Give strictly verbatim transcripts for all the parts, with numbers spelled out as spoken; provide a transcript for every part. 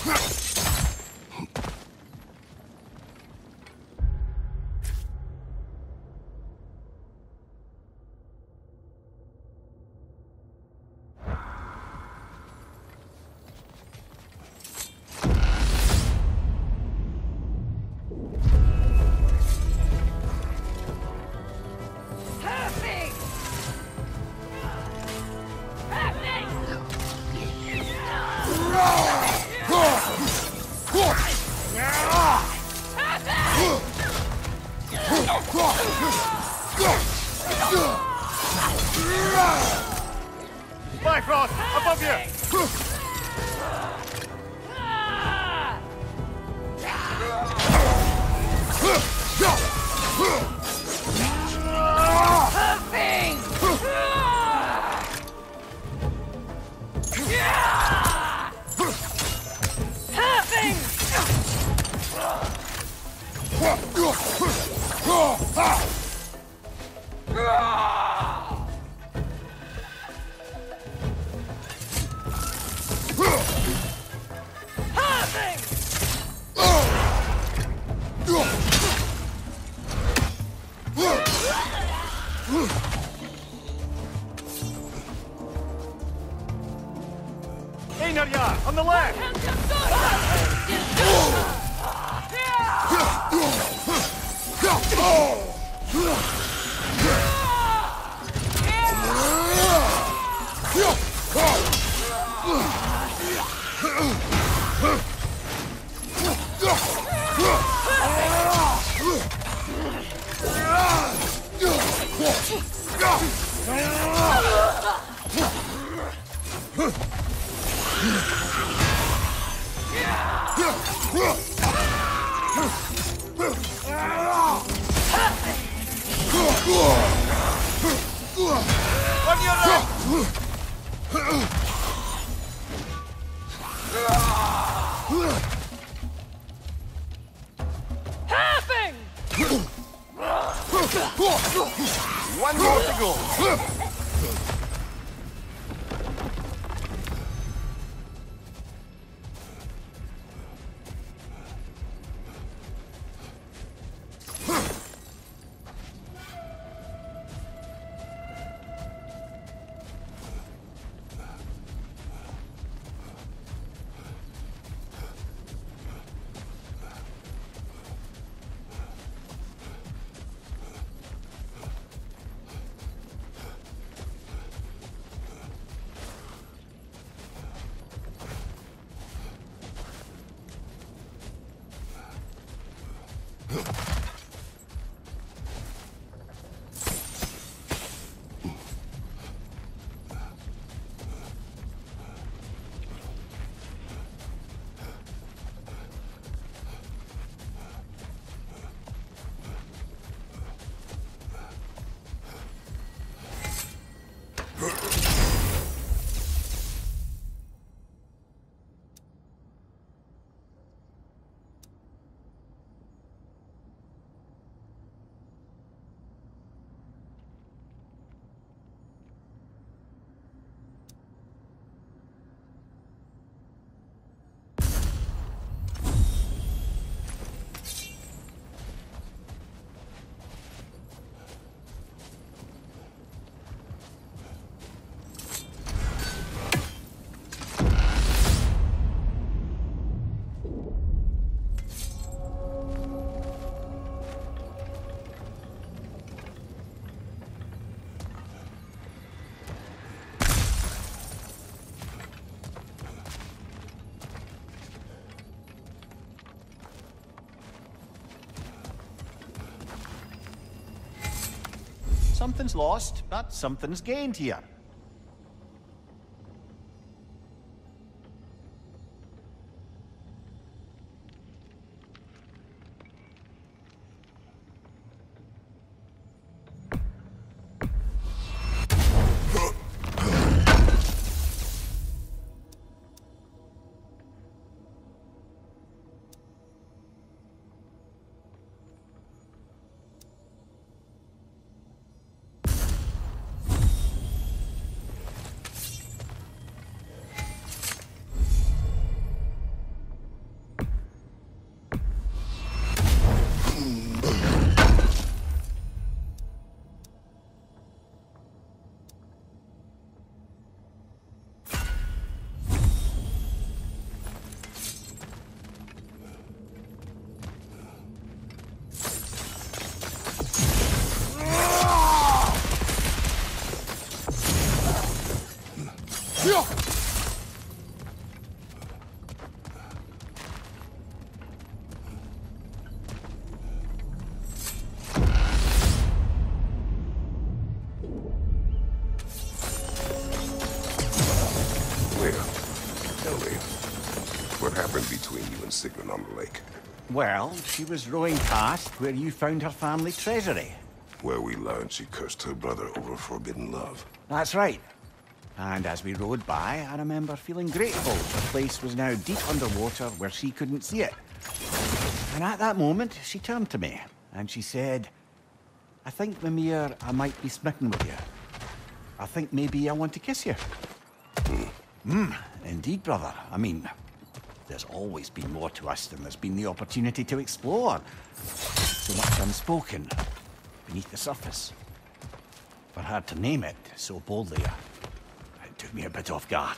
Bifrost, above you! Einarjar, on the left! On your right! Halving! One more to go. Something's lost, but something's gained here. me. What happened between you and Sigmund on the lake? Well, she was rowing past where you found her family treasury. Where we learned she cursed her brother over forbidden love. That's right. And as we rowed by, I remember feeling grateful the place was now deep underwater where she couldn't see it. And at that moment, she turned to me, and she said, I think, Mimir, I might be smitten with you. I think maybe I want to kiss you. Hmm. Mm, indeed, brother. I mean, there's always been more to us than there's been the opportunity to explore. So much unspoken, beneath the surface. For her to name it so boldly, it took me a bit off guard.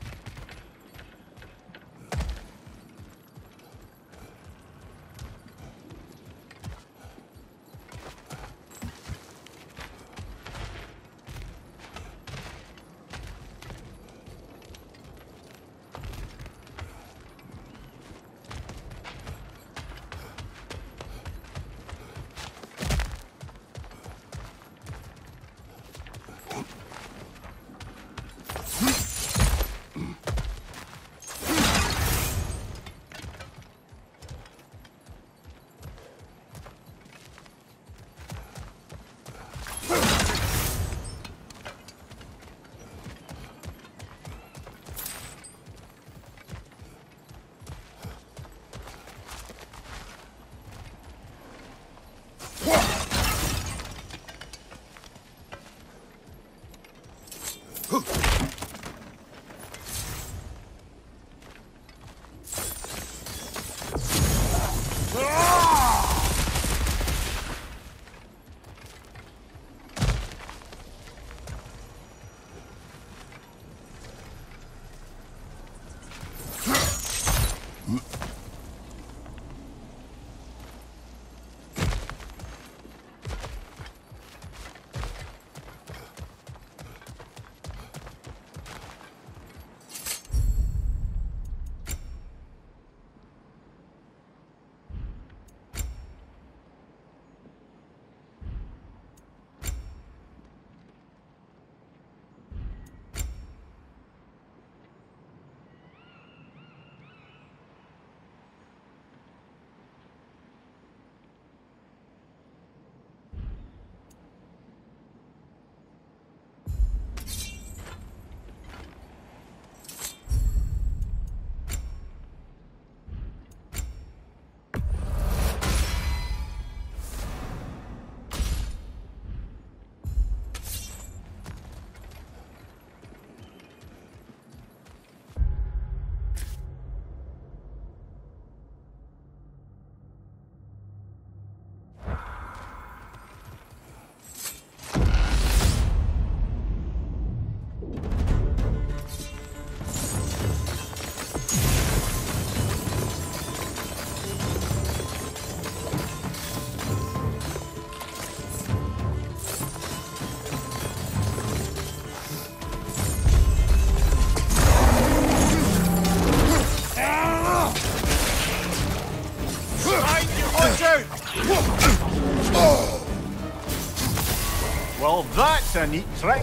Well, that's a neat trick.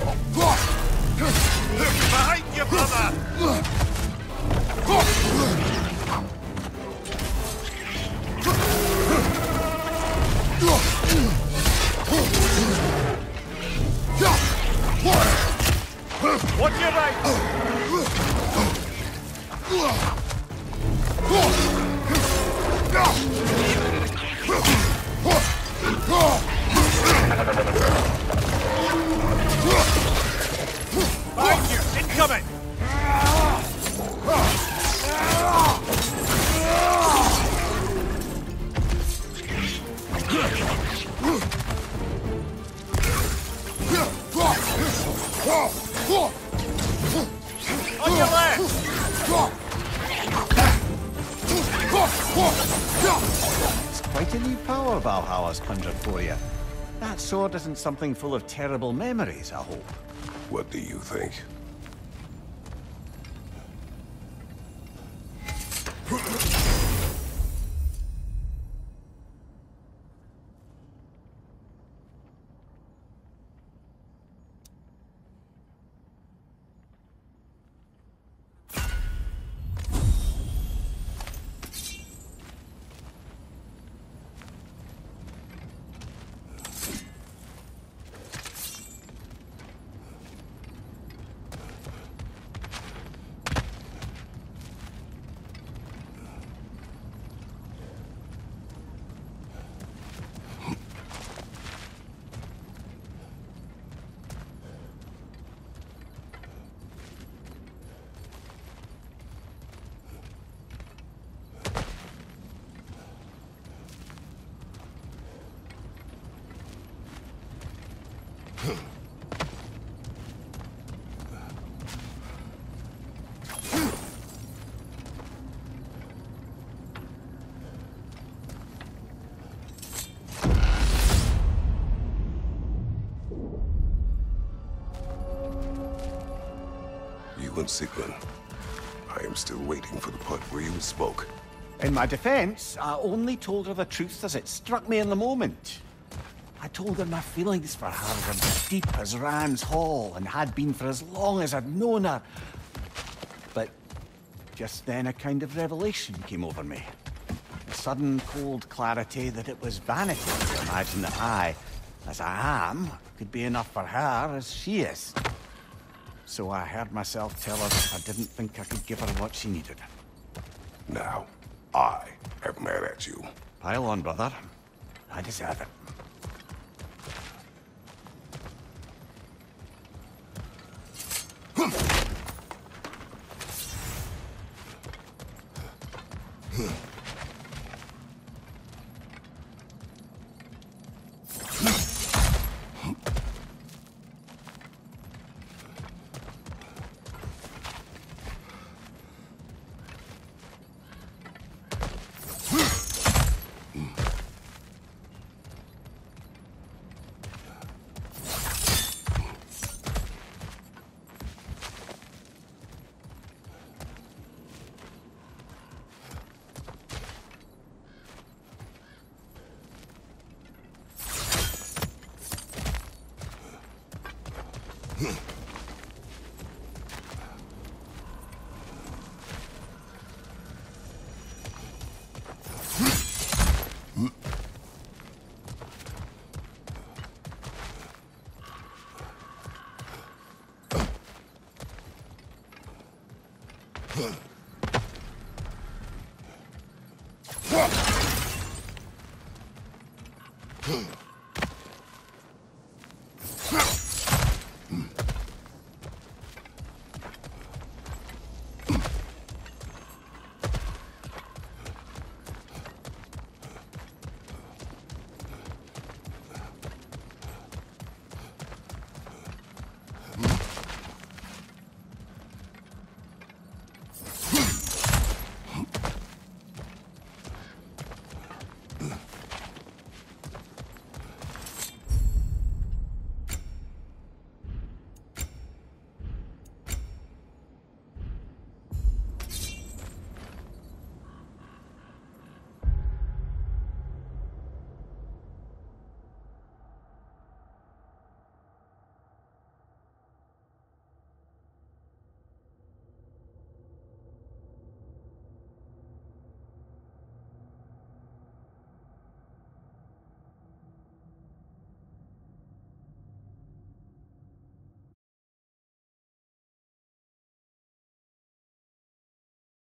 Behind you, brother! Watch your right! Behind you! Incoming! On your left! It's quite a new power Valhalla's conjured for you. That sword isn't something full of terrible memories, I hope. What do you think? Sigmund. I am still waiting for the part where you spoke. In my defense, I only told her the truth as it struck me in the moment. I told her my feelings for her were as deep as Rand's Hall and had been for as long as I'd known her. But just then a kind of revelation came over me. A sudden cold clarity that it was vanity to imagine that I, as I am, could be enough for her as she is. So I heard myself tell her that I didn't think I could give her what she needed. Now, I am mad at you. Pile on, brother. I deserve it. Huh.